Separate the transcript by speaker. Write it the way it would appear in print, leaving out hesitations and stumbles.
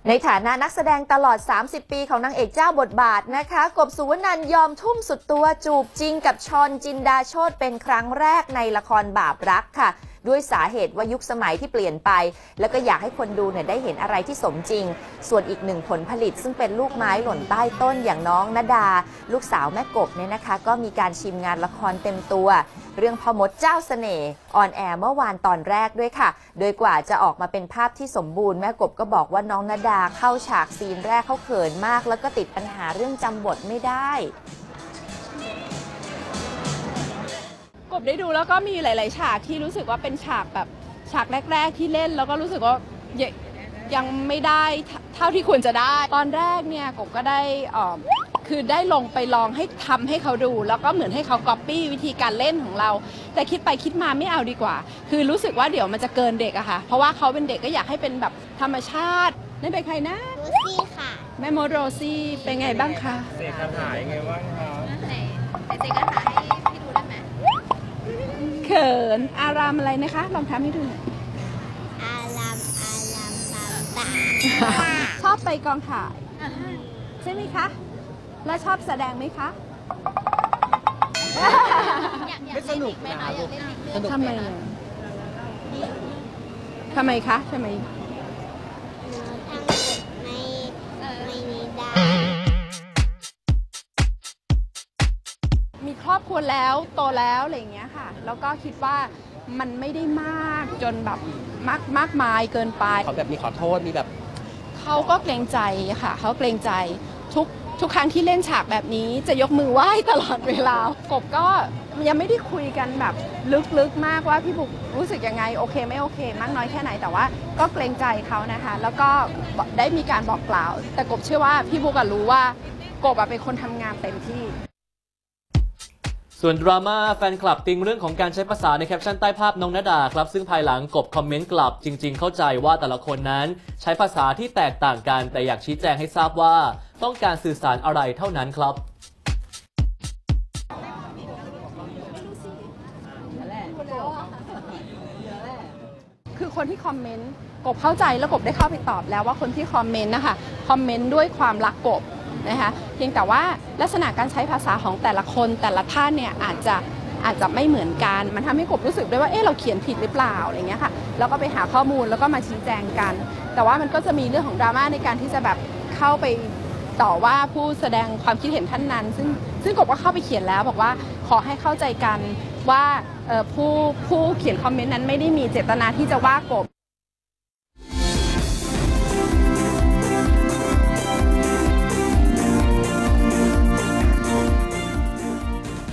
Speaker 1: ในฐานะนักแสดงตลอด 30 ปีของนางเอกเจ้าบทบาทนะคะ กบ สุวรรณันท์ยอมทุ่มสุดตัวจูบจริงกับชอน จินดาโชติเป็นครั้งแรกในละครบาปรักค่ะด้วยสาเหตุว่ายุคสมัยที่เปลี่ยนไปแล้วก็อยากให้คนดูเนี่ยได้เห็นอะไรที่สมจริงส่วนอีกหนึ่งผลผลิตซึ่งเป็นลูกไม้หล่นใต้ต้นอย่างน้องณดาลูกสาวแม่กบเนี่ยนะคะก็มีการชิมงานละครเต็มตัวเรื่องพ่อมดเจ้าเสน่ห์ออนแอร์เมื่อวานตอนแรกด้วยค่ะโดยกว่าจะออกมาเป็นภาพที่สมบูรณ์แม่กบก็บอกว่าน้องณดาเข้าฉากซีนแรกเขาเขินมากแล้วก็ติดปัญหาเรื่องจำบทไม่ได้
Speaker 2: กบได้ดูแล้วก็มีหลายๆฉากที่รู้สึกว่าเป็นฉากแบบฉากแรกๆที่เล่นแล้วก็รู้สึกว่ายังไม่ได้เท่าที่ควรจะได้ตอนแรกเนี่ยกบก็ได้คือได้ลงไปลองให้ทำให้เขาดูแล้วก็เหมือนให้เขาก๊อปปี้วิธีการเล่นของเราแต่คิดไปคิดมาไม่เอาดีกว่าคือรู้สึกว่าเดี๋ยวมันจะเกินเด็กอะค่ะเพราะว่าเขาเป็นเด็กก็อยากให้เป็นแบบธรรมชาตินั่นเป็นใครนะ
Speaker 3: โรซี่ค่ะ
Speaker 2: แม่มดโรซี่เป็นไงบ้างคะ
Speaker 4: เสกคาถายังไงบ้างคะ
Speaker 3: เสกคาถาให้พี่ดูได้ไหม
Speaker 2: เขินอารามอะไรนะคะลองทำให้ดูหน่อย
Speaker 3: อารามตา
Speaker 2: ชอบไปกองถ่ายใช่ไหมคะแล้วชอบแสดงไหมคะ
Speaker 4: ไม่สนุกนะ
Speaker 2: ทำไมคะทำไม
Speaker 3: ไม่ได้
Speaker 2: มีครอบครัวแล้วโตแล้วอะไรอย่างเงี้ยค่ะแล้วก็คิดว่ามันไม่ได้มากจนแบบมากมายเกินไป
Speaker 4: เขาแบบมีขอโทษมีแบบ
Speaker 2: เขาก็เกรงใจค่ะเขาเกรงใจทุกครั้งที่เล่นฉากแบบนี้จะยกมือไหว้ตลอดเวลากบก็ยังไม่ได้คุยกันแบบลึกๆมากว่าพี่บุกรู้สึกยังไงโอเคไม่โอเคมากน้อยแค่ไหนแต่ว่าก็เกรงใจเขานะคะแล้วก็ได้มีการบอกกล่าวแต่กบเชื่อว่าพี่บุกรู้ว่ากบเป็นคนทำงานเต็มที่
Speaker 5: ส่วนดราม่าแฟนคลับติงเรื่องของการใช้ภาษาในแคปชั่นใต้ภาพน้องณดาครับซึ่งภายหลังกบคอมเมนต์กลับจริงๆเข้าใจว่าแต่ละคนนั้นใช้ภาษาที่แตกต่างกันแต่อยากชี้แจงให้ทราบว่าต้องการสื่อสารอะไรเท่านั้นครับ
Speaker 2: คือคนที่คอมเมนต์กบเข้าใจแล้วกบได้เข้าไปตอบแล้วว่าคนที่คอมเมนต์นะคะคอมเมนต์ด้วยความรักกบนะคะเพียงแต่ว่าลักษณะการใช้ภาษาของแต่ละคนแต่ละท่านเนี่ยอาจจะไม่เหมือนกันมันทำให้กบรู้สึกด้วยว่าเราเขียนผิดหรือเปล่าอะไรเงี้ยค่ะแล้วก็ไปหาข้อมูลแล้วก็มาชี้แจงกันแต่ว่ามันก็จะมีเรื่องของดราม่าในการที่จะแบบเข้าไปต่อว่าผู้แสดงความคิดเห็นท่านนั้นซึ่งกบก็เข้าไปเขียนแล้วบอกว่าขอให้เข้าใจกันว่าผู้เขียนคอมเมนต์นั้นไม่ได้มีเจตนาที่จะว่ากบ